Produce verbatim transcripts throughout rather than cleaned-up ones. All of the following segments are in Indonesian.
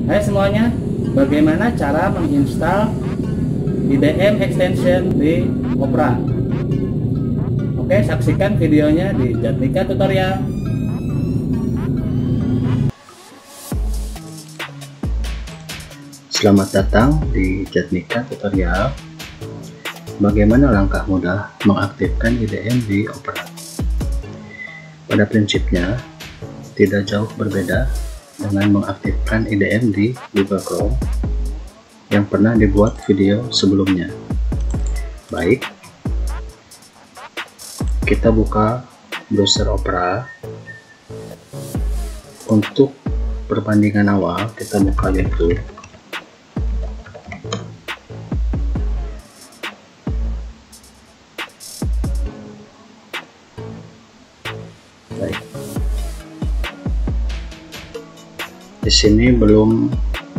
Hai semuanya, bagaimana cara menginstal I D M extension di Opera? Oke, saksikan videonya di Jatnika Tutorial. Selamat datang di Jatnika Tutorial. Bagaimana langkah mudah mengaktifkan I D M di Opera? Pada prinsipnya, tidak jauh berbeda dengan mengaktifkan I D M di Google Chrome yang pernah dibuat video sebelumnya. Baik, kita buka browser Opera. Untuk perbandingan awal, kita buka YouTube. Baik. Di sini belum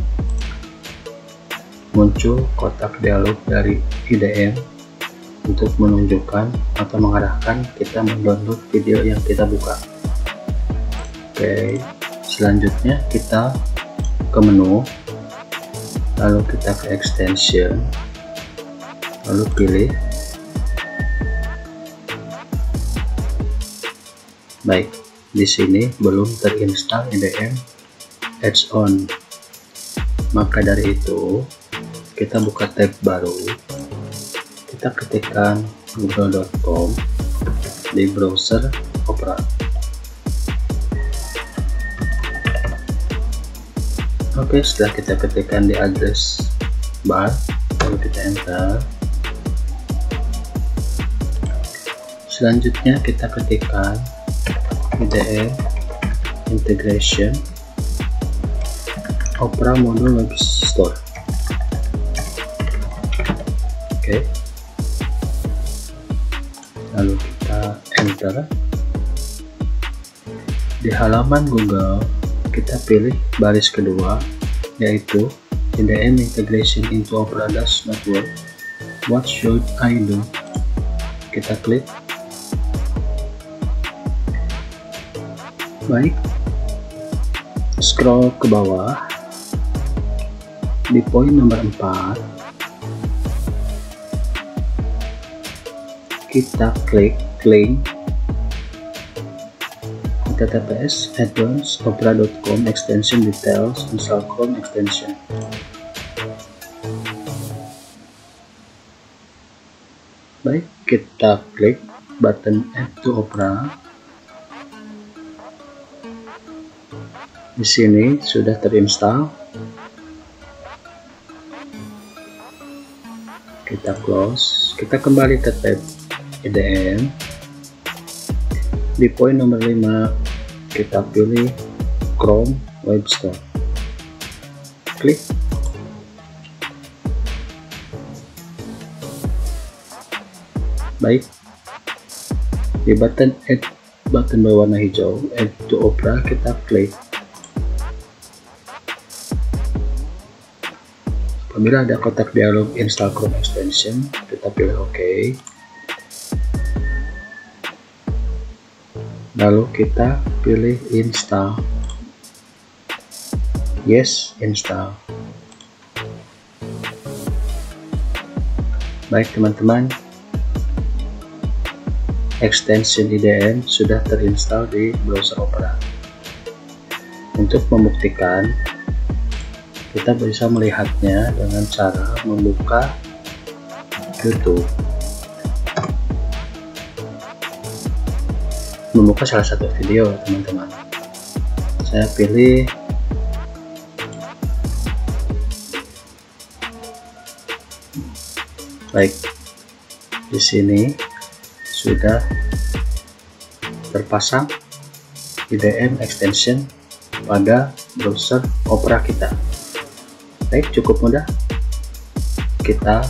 muncul kotak dialog dari I D M untuk menunjukkan atau mengarahkan kita mendownload video yang kita buka. Oke, selanjutnya kita ke menu, lalu kita ke extension, lalu pilih. Baik, di sini belum terinstall I D M add-on. Maka dari itu, kita buka tab baru. Kita ketikkan google dot com di browser Opera. Oke, setelah kita ketikkan di address bar, lalu kita enter. Selanjutnya kita ketikkan I D M integration Opera Module Web Store. Oke, lalu kita enter. Di halaman Google, kita pilih baris kedua, yaitu I D M integration into Opera Dash Network. What should I do? Kita klik. Baik, scroll ke bawah. Di poin nomor empat, kita klik link H T T P S addons opera dot com extension details install Chrome extension. Baik, kita klik button add to Opera. Di sini sudah terinstall. Kita close, kita kembali ke tab I D M. Di poin nomor lima, kita pilih Chrome Web Store. Klik. Baik, di button add, button berwarna hijau add to Opera, kita klik. Apabila ada kotak dialog install Chrome extension, kita pilih OK. Lalu kita pilih install. Yes, install. Baik teman-teman, extension I D M sudah terinstall di browser Opera. Untuk membuktikan, kita bisa melihatnya dengan cara membuka YouTube. Membuka salah satu video, teman-teman. Saya pilih baik. Di sini sudah terpasang I D M extension pada browser Opera kita. Baik, cukup mudah. Kita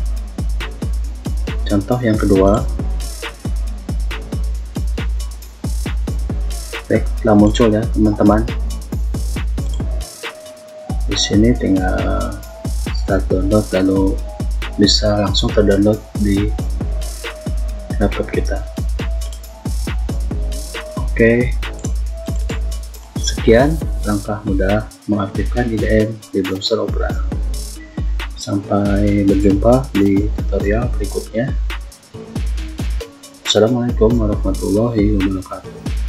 contoh yang kedua. Baik, telah muncul ya teman-teman. Di sini tinggal start download, lalu bisa langsung terdownload di laptop kita. Oke, sekian langkah mudah mengaktifkan I D M di browser Opera. Sampai berjumpa di tutorial berikutnya. Assalamualaikum warahmatullahi wabarakatuh.